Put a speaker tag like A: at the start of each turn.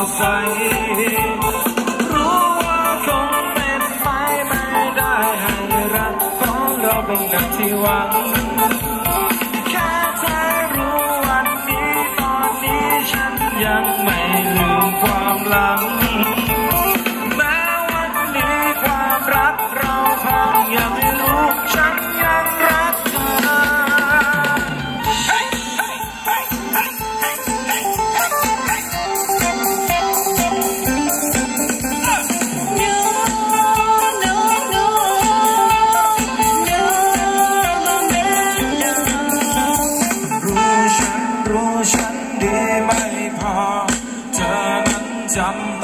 A: ไฟรู้ว่าคงเป็นไปไม่ได้ให้รักของเราเป็นดังที่หวังแค่เธอรู้วันนี้ตอนนี้ฉันยังไม่ลืมความหลังแม้วันนี้ความรักเราพังยังไม่รู้ฉันยังรักเธอรู้ฉันดีไม่พอเธอนั้นจำ